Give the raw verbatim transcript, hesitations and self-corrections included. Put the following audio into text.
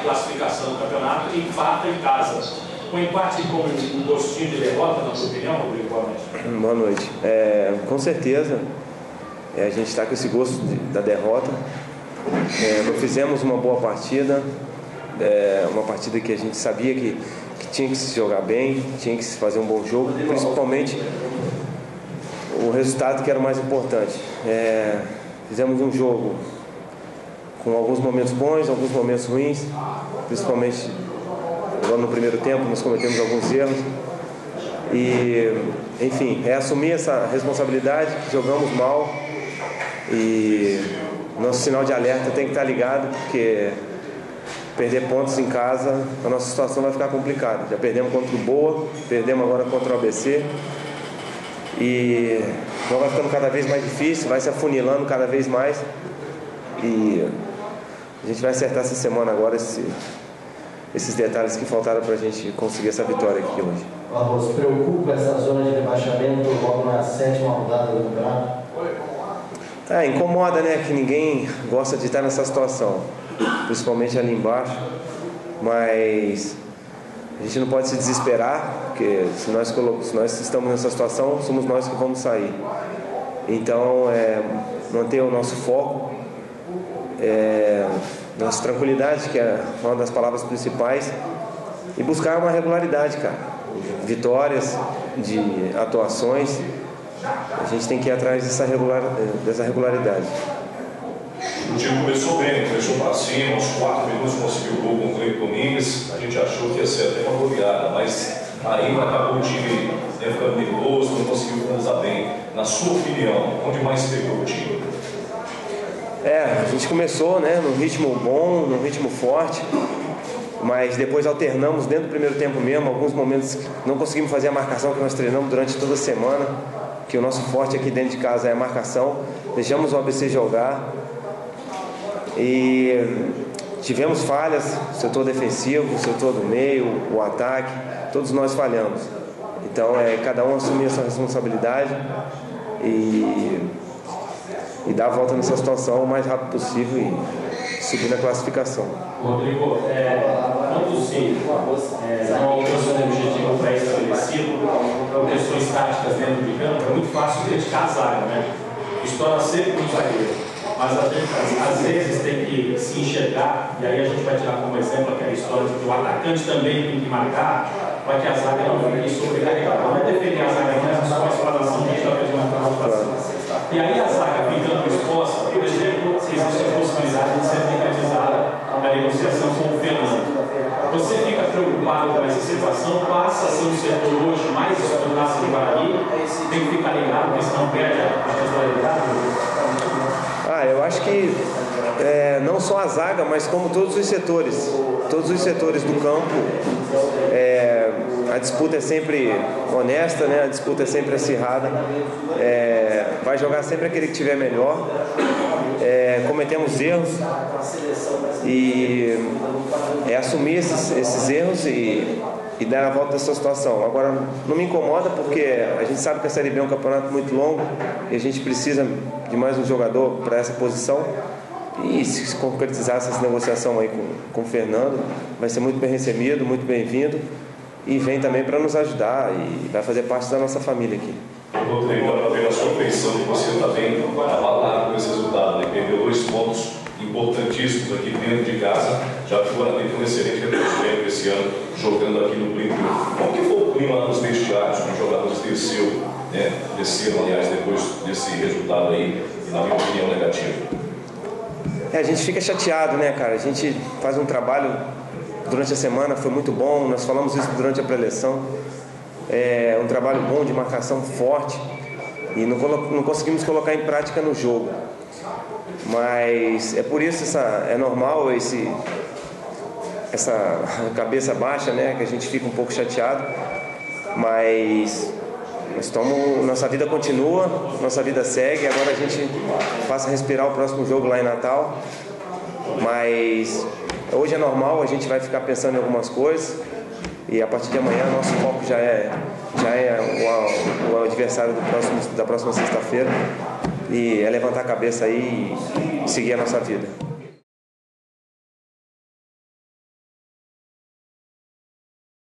classificação do campeonato e empata em casa. Um empate com um gostinho de derrota, na sua opinião, Rodrigo? Boa noite. Boa noite. É, com certeza, é, a gente está com esse gosto de, da derrota. É, não fizemos uma boa partida, é, uma partida que a gente sabia que, que tinha que se jogar bem, tinha que se fazer um bom jogo, principalmente o resultado que era o mais importante. É, fizemos um jogo com alguns momentos bons, alguns momentos ruins, principalmente agora no primeiro tempo nós cometemos alguns erros. E, enfim, é assumir essa responsabilidade, que jogamos mal e nosso sinal de alerta tem que estar ligado, porque perder pontos em casa, a nossa situação vai ficar complicada. Já perdemos contra o Boa, perdemos agora contra o A B C e então vai ficando cada vez mais difícil, vai se afunilando cada vez mais e a gente vai acertar essa semana agora esse, esses detalhes que faltaram para a gente conseguir essa vitória aqui hoje. Barroso, preocupa essa zona de rebaixamento logo na sétima rodada do campeonato? É, incomoda, né, que ninguém gosta de estar nessa situação, principalmente ali embaixo, mas a gente não pode se desesperar, porque se nós, se nós estamos nessa situação, somos nós que vamos sair. Então, é, manter o nosso foco, é, nossa tranquilidade, que é uma das palavras principais, e buscar uma regularidade, cara. Vitórias, de atuações. A gente tem que ir atrás dessa, regular, dessa regularidade. O time começou bem, começou para cima, aos quatro minutos conseguiu o gol com o Cleiton Domingues. A gente achou que ia ser até uma goleada, mas ainda acabou o time né, ficando nervoso, não conseguiu finalizar bem. Na sua opinião, onde mais pegou o time? É, a gente começou né, num ritmo bom, num ritmo forte, mas depois alternamos dentro do primeiro tempo mesmo, alguns momentos não conseguimos fazer a marcação que nós treinamos durante toda a semana, que o nosso forte aqui dentro de casa é a marcação. Deixamos o A B C jogar e tivemos falhas, o setor defensivo, o setor do meio, o ataque, todos nós falhamos. Então é cada um assumir essa responsabilidade e, e dar a volta nessa situação o mais rápido possível e subir na classificação. Rodrigo, é, quando se é, não alcança um objetivo pré-estabelecido, por questões táticas dentro de campo, é muito fácil criticar a zaga, né? Estoura sempre no zagueiro, mas a gente, às vezes tem que se enxergar, e aí a gente vai tirar como exemplo aquela história de que o atacante também tem que marcar para que a zaga não fique sobrecarregada. Não é defender a zaga, não é só a explanação que a gente vai pedir uma classificação. E aí a zaga ficando exposta, por exemplo, existe a possibilidade de ser mecanizada a negociação com o Fernando. Você fica preocupado com essa situação, passa a ser um setor hoje mais explorado do Guarani, tem que ficar ligado, porque senão perde a titularidade? Ah, eu acho que é, não só a zaga, mas como todos os setores, todos os setores do campo, é, a disputa é sempre honesta, né? A disputa é sempre acirrada, é, vai jogar sempre aquele que tiver melhor. É, cometemos erros e é assumir esses, esses erros e, e dar a volta dessa situação. Agora, não me incomoda porque a gente sabe que a Série B é um campeonato muito longo e a gente precisa de mais um jogador para essa posição. E se concretizar essa negociação aí com, com o Fernando, vai ser muito bem recebido, muito bem-vindo e vem também para nos ajudar e vai fazer parte da nossa família aqui. Rodrigo, dá para ver na sua feição que você está bem abalado com esse resultado, né? Perdeu dois pontos importantíssimos aqui dentro de casa, já que o Guarani tem um excelente retrospecto esse ano, jogando aqui no Plínio. Como que foi o clima nos vestiários, os jogadores desceu, né? desceram, aliás, depois desse resultado aí, na minha opinião, negativo? É, a gente fica chateado, né, cara? A gente faz um trabalho durante a semana, foi muito bom, nós falamos isso durante a pré-eleição. É um trabalho bom de marcação forte e não, não conseguimos colocar em prática no jogo. Mas é por isso, essa, é normal esse, essa cabeça baixa, né? Que a gente fica um pouco chateado. Mas nós tomo, nossa vida continua, nossa vida segue. Agora a gente passa a respirar o próximo jogo lá em Natal. Mas hoje é normal, a gente vai ficar pensando em algumas coisas. E a partir de amanhã nosso foco já é, já é o, o adversário do próximo, da próxima sexta-feira. E é levantar a cabeça aí e seguir a nossa vida.